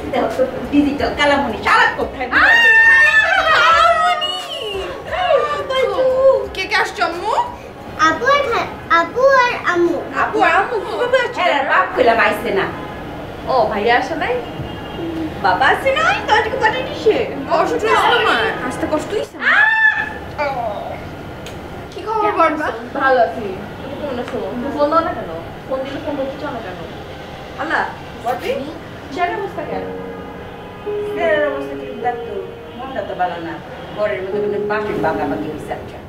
Digital কালামনি সারাক্ষণ থাকে। কে কে আসছো আম্মু? আপু আর আম্মু। আপু আর আম্মু কিভাবে আসছো? হ্যাঁ বাপ কইলাম আইছে না। ও ভাইয়া আসে নাই? বাবা আসে নাই? তোকে পাঠিয়ে দিছে। কষ্ট হইছে তোমার? আসতে কষ্ট হইছে? কি খবর বলবা? ভালো আছি। তুমি কেমন আছো? তুমি ফোন দাও না কেন? ফোন দিলে ফোন করতে চাও না কেন? আল্লাহ, বলবি? চেয়ারের অবস্থা কেন? চেহারার অবস্থা ঠিক থাকতো, মনটা তো ভালো না। ঘরের মধ্যে বাপের বাগাবাগি হয়েছে।